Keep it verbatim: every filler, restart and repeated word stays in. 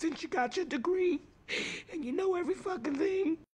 since you got your degree and you know every fucking thing.